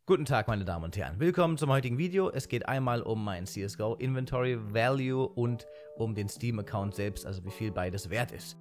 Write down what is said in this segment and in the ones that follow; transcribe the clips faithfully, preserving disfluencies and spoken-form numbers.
Guten Tag, meine Damen und Herren. Willkommen zum heutigen Video. Es geht einmal um mein C S G O Inventory Value und um den Steam-Account selbst, also wie viel beides wert ist.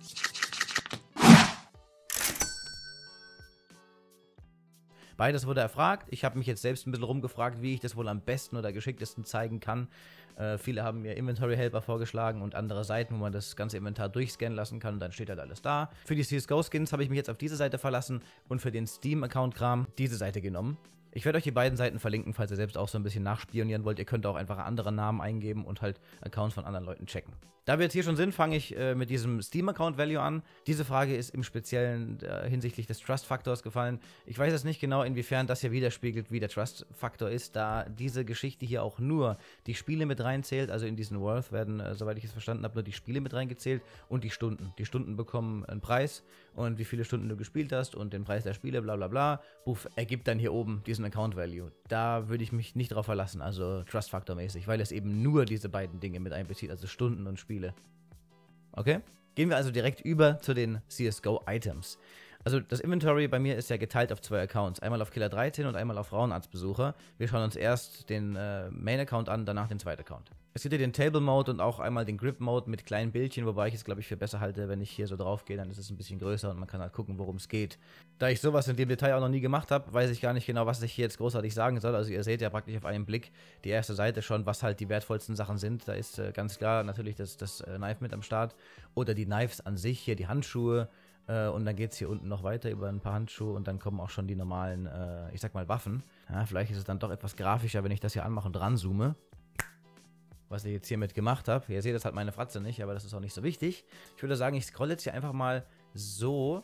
Beides wurde erfragt. Ich habe mich jetzt selbst ein bisschen rumgefragt, wie ich das wohl am besten oder geschicktesten zeigen kann. Äh, viele haben mir Inventory Helper vorgeschlagen und andere Seiten, wo man das ganze Inventar durchscannen lassen kann und dann steht halt alles da. Für die C S G O Skins habe ich mich jetzt auf diese Seite verlassen und für den Steam-Account-Kram diese Seite genommen. Ich werde euch die beiden Seiten verlinken, falls ihr selbst auch so ein bisschen nachspionieren wollt. Ihr könnt auch einfach andere Namen eingeben und halt Accounts von anderen Leuten checken. Da wir jetzt hier schon sind, fange ich äh, mit diesem Steam-Account-Value an. Diese Frage ist im Speziellen äh, hinsichtlich des Trust-Faktors gefallen. Ich weiß jetzt nicht genau, inwiefern das hier widerspiegelt, wie der Trust-Faktor ist, da diese Geschichte hier auch nur die Spiele mit reinzählt. Also in diesen Worth werden, äh, soweit ich es verstanden habe, nur die Spiele mit reingezählt und die Stunden. Die Stunden bekommen einen Preis und wie viele Stunden du gespielt hast und den Preis der Spiele, bla bla bla. Buff, ergibt dann hier oben diesen Account-Value. Da würde ich mich nicht drauf verlassen, also Trust-Faktor-mäßig, weil es eben nur diese beiden Dinge mit einbezieht, also Stunden und Spiele. Okay? Gehen wir also direkt über zu den C S G O-Items. Also das Inventory bei mir ist ja geteilt auf zwei Accounts. Einmal auf Killer dreizehn und einmal auf Frauenarztbesucher. Wir schauen uns erst den äh, Main-Account an, danach den zweiten Account. Es gibt hier den Table-Mode und auch einmal den Grip-Mode mit kleinen Bildchen, wobei ich es, glaube ich, für besser halte, wenn ich hier so drauf gehe, dann ist es ein bisschen größer und man kann halt gucken, worum es geht. Da ich sowas in dem Detail auch noch nie gemacht habe, weiß ich gar nicht genau, was ich hier jetzt großartig sagen soll. Also ihr seht ja praktisch auf einen Blick die erste Seite schon, was halt die wertvollsten Sachen sind. Da ist äh, ganz klar natürlich das, das äh, Knife mit am Start oder die Knives an sich, hier die Handschuhe. Äh, und dann geht es hier unten noch weiter über ein paar Handschuhe und dann kommen auch schon die normalen, äh, ich sag mal, Waffen. Ja, vielleicht ist es dann doch etwas grafischer, wenn ich das hier anmache und dran zoome. Was ich jetzt hiermit gemacht habe. Ihr seht das halt meine Fratze nicht, aber das ist auch nicht so wichtig. Ich würde sagen, ich scrolle jetzt hier einfach mal so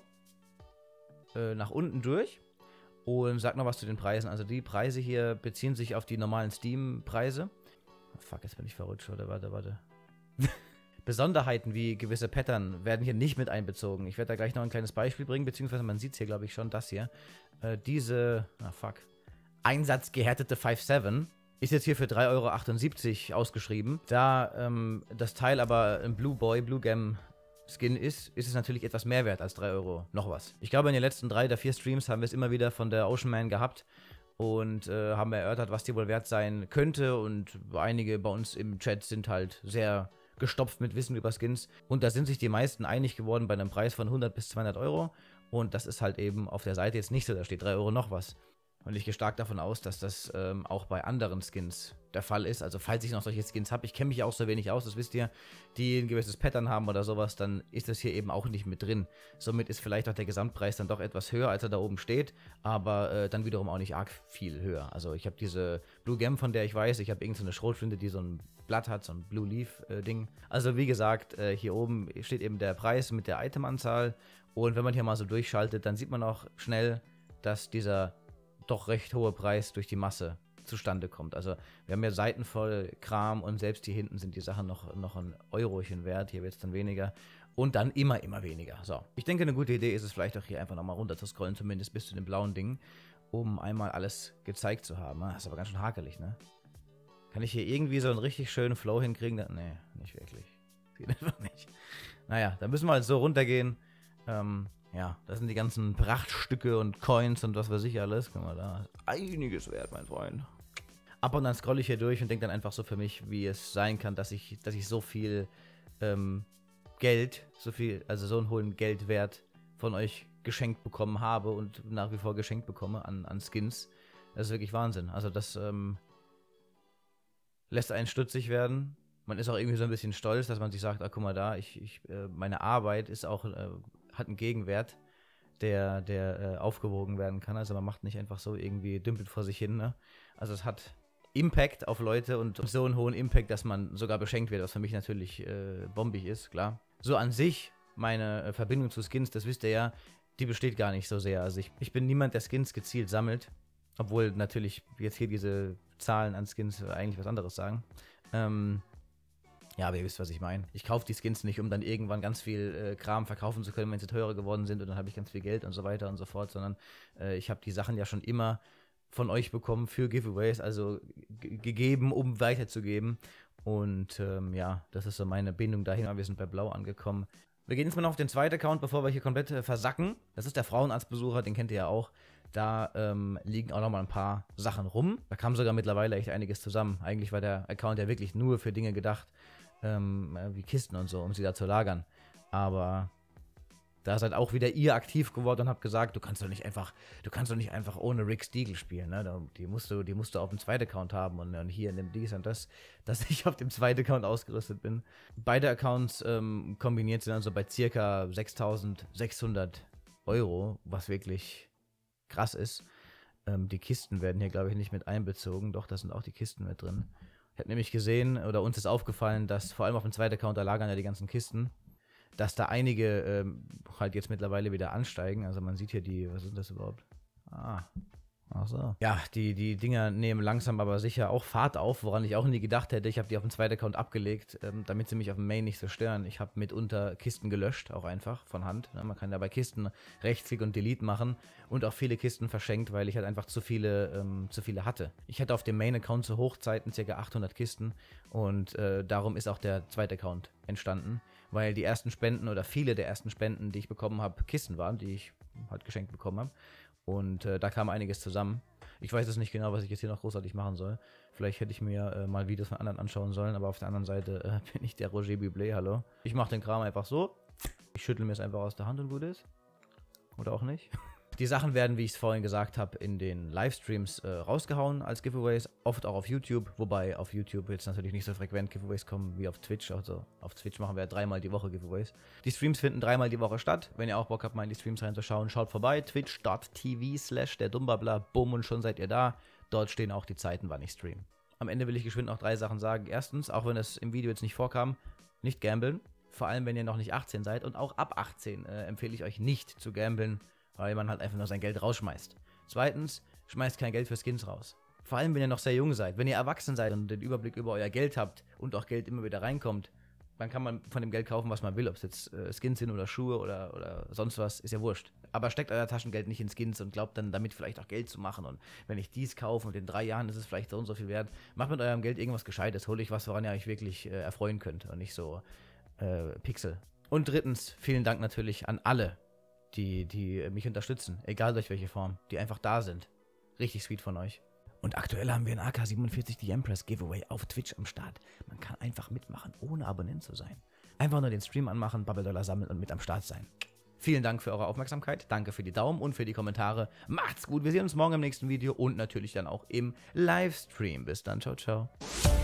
äh, nach unten durch und sag noch was zu den Preisen. Also die Preise hier beziehen sich auf die normalen Steam-Preise. Oh, fuck, jetzt bin ich verrutscht, oder? Warte, warte. Besonderheiten wie gewisse Pattern werden hier nicht mit einbezogen. Ich werde da gleich noch ein kleines Beispiel bringen, beziehungsweise man sieht es hier, glaube ich, schon, das hier. Äh, diese, ah fuck, einsatzgehärtete fünf sieben ist jetzt hier für drei Euro achtundsiebzig ausgeschrieben. Da ähm, das Teil aber ein Blue Boy, Blue Gem Skin ist, ist es natürlich etwas mehr wert als drei Euro noch was. Ich glaube, in den letzten drei oder vier Streams haben wir es immer wieder von der Ocean Man gehabt und äh, haben erörtert, was die wohl wert sein könnte. Und einige bei uns im Chat sind halt sehr gestopft mit Wissen über Skins. Und da sind sich die meisten einig geworden bei einem Preis von hundert bis zweihundert Euro. Und das ist halt eben auf der Seite jetzt nicht so, da steht drei Euro noch was. Und ich gehe stark davon aus, dass das ähm, auch bei anderen Skins der Fall ist. Also falls ich noch solche Skins habe, ich kenne mich ja auch so wenig aus, das wisst ihr, die ein gewisses Pattern haben oder sowas, dann ist das hier eben auch nicht mit drin. Somit ist vielleicht auch der Gesamtpreis dann doch etwas höher, als er da oben steht, aber äh, dann wiederum auch nicht arg viel höher. Also ich habe diese Blue Gem, von der ich weiß, ich habe irgendeine Schrotflinte, die so ein Blatt hat, so ein Blue Leaf äh, Ding. Also wie gesagt, äh, hier oben steht eben der Preis mit der Itemanzahl und wenn man hier mal so durchschaltet, dann sieht man auch schnell, dass dieser doch recht hohe Preis durch die Masse zustande kommt. Also wir haben ja Seiten voll Kram und selbst hier hinten sind die Sachen noch, noch ein Eurochen wert. Hier wird es dann weniger und dann immer, immer weniger. So, ich denke, eine gute Idee ist es vielleicht auch hier einfach nochmal runter zu scrollen, zumindest bis zu den blauen Dingen, um einmal alles gezeigt zu haben. Das ist aber ganz schön hakelig, ne? Kann ich hier irgendwie so einen richtig schönen Flow hinkriegen? Nee, nicht wirklich. Geht einfach nicht. Naja, da müssen wir halt so runtergehen. Ähm, Ja, das sind die ganzen Prachtstücke und Coins und was weiß ich alles. Guck mal, da ist einiges wert, mein Freund. Ab und an scrolle ich hier durch und denke dann einfach so für mich, wie es sein kann, dass ich, dass ich so viel ähm, Geld, so viel, also so einen hohen Geldwert von euch geschenkt bekommen habe und nach wie vor geschenkt bekomme an, an Skins. Das ist wirklich Wahnsinn. Also das ähm, lässt einen stutzig werden. Man ist auch irgendwie so ein bisschen stolz, dass man sich sagt, ah, guck mal da, ich, ich, äh, meine Arbeit ist auch... Äh, hat einen Gegenwert, der, der äh, aufgewogen werden kann. Also man macht nicht einfach so irgendwie dümpelt vor sich hin. Ne? Also es hat Impact auf Leute und so einen hohen Impact, dass man sogar beschenkt wird, was für mich natürlich äh, bombig ist, klar. So an sich, meine äh, Verbindung zu Skins, das wisst ihr ja, die besteht gar nicht so sehr. Also ich, ich bin niemand, der Skins gezielt sammelt, obwohl natürlich jetzt hier diese Zahlen an Skins eigentlich was anderes sagen. Ähm, Ja, aber ihr wisst, was ich meine. Ich kaufe die Skins nicht, um dann irgendwann ganz viel äh, Kram verkaufen zu können, wenn sie teurer geworden sind und dann habe ich ganz viel Geld und so weiter und so fort, sondern äh, ich habe die Sachen ja schon immer von euch bekommen für Giveaways, also gegeben, um weiterzugeben. Und ähm, ja, das ist so meine Bindung dahin. Wir sind bei Blau angekommen. Wir gehen jetzt mal noch auf den zweiten Account, bevor wir hier komplett äh, versacken. Das ist der Frauenarztbesucher, den kennt ihr ja auch. Da ähm, liegen auch nochmal ein paar Sachen rum. Da kam sogar mittlerweile echt einiges zusammen. Eigentlich war der Account ja wirklich nur für Dinge gedacht, ähm, wie Kisten und so, um sie da zu lagern. Aber da seid auch wieder ihr aktiv geworden und habt gesagt, du kannst doch nicht einfach, du kannst doch nicht einfach ohne Rick Steagle spielen, ne? Die musst du, die musst du auf dem zweiten Account haben und, und hier in dem dies und das, dass ich auf dem zweiten Account ausgerüstet bin. Beide Accounts ähm, kombiniert sind also bei circa sechstausendsechshundert Euro, was wirklich krass ist. Ähm, die Kisten werden hier, glaube ich, nicht mit einbezogen. Doch, da sind auch die Kisten mit drin. Ich habe nämlich gesehen, oder uns ist aufgefallen, dass vor allem auf dem zweiten Account, da lagern ja die ganzen Kisten, dass da einige ähm, halt jetzt mittlerweile wieder ansteigen. Also man sieht hier die, was ist das überhaupt? Ah, ach so. Ja, die, die Dinger nehmen langsam aber sicher auch Fahrt auf, woran ich auch nie gedacht hätte. Ich habe die auf dem zweiten Account abgelegt, ähm, damit sie mich auf dem Main nicht so stören. Ich habe mitunter Kisten gelöscht, auch einfach von Hand. Ne? Man kann ja bei Kisten Rechtsklick und Delete machen und auch viele Kisten verschenkt, weil ich halt einfach zu viele, ähm, zu viele hatte. Ich hatte auf dem Main-Account zu Hochzeiten ca. achthundert Kisten und äh, darum ist auch der zweite Account entstanden, weil die ersten Spenden oder viele der ersten Spenden, die ich bekommen habe, Kisten waren, die ich halt geschenkt bekommen habe. Und äh, da kam einiges zusammen. Ich weiß jetzt nicht genau, was ich jetzt hier noch großartig machen soll. Vielleicht hätte ich mir äh, mal Videos von anderen anschauen sollen, aber auf der anderen Seite äh, bin ich der Roger Bublé, hallo. Ich mache den Kram einfach so. Ich schüttel mir es einfach aus der Hand und gut ist. Oder auch nicht. Die Sachen werden, wie ich es vorhin gesagt habe, in den Livestreams äh, rausgehauen als Giveaways, oft auch auf YouTube, wobei auf YouTube jetzt natürlich nicht so frequent Giveaways kommen wie auf Twitch. Also auf Twitch machen wir ja dreimal die Woche Giveaways. Die Streams finden dreimal die Woche statt. Wenn ihr auch Bock habt, mal in die Streams reinzuschauen, schaut vorbei. twitch.tv slash der Dummbabbler. Bumm, und schon seid ihr da. Dort stehen auch die Zeiten, wann ich streame. Am Ende will ich geschwind noch drei Sachen sagen. Erstens, auch wenn es im Video jetzt nicht vorkam, nicht gamblen. Vor allem, wenn ihr noch nicht achtzehn seid. Und auch ab achtzehn äh, empfehle ich euch nicht zu gamblen, weil man halt einfach nur sein Geld rausschmeißt. Zweitens, schmeißt kein Geld für Skins raus. Vor allem, wenn ihr noch sehr jung seid. Wenn ihr erwachsen seid und den Überblick über euer Geld habt und auch Geld immer wieder reinkommt, dann kann man von dem Geld kaufen, was man will. Ob es jetzt äh, Skins sind oder Schuhe oder, oder sonst was, ist ja wurscht. Aber steckt euer Taschengeld nicht in Skins und glaubt dann damit vielleicht auch Geld zu machen. Und wenn ich dies kaufe und in drei Jahren ist es vielleicht so und so viel wert, macht mit eurem Geld irgendwas Gescheites. Holt euch was, woran ihr euch wirklich äh, erfreuen könnt und nicht so äh, Pixel. Und drittens, vielen Dank natürlich an alle, die, die mich unterstützen, egal durch welche Form, die einfach da sind. Richtig sweet von euch. Und aktuell haben wir ein A K siebenundvierzig The Empress Giveaway auf Twitch am Start. Man kann einfach mitmachen, ohne Abonnent zu sein. Einfach nur den Stream anmachen, Bubble-Dollar sammeln und mit am Start sein. Vielen Dank für eure Aufmerksamkeit, danke für die Daumen und für die Kommentare. Macht's gut, wir sehen uns morgen im nächsten Video und natürlich dann auch im Livestream. Bis dann, ciao, ciao.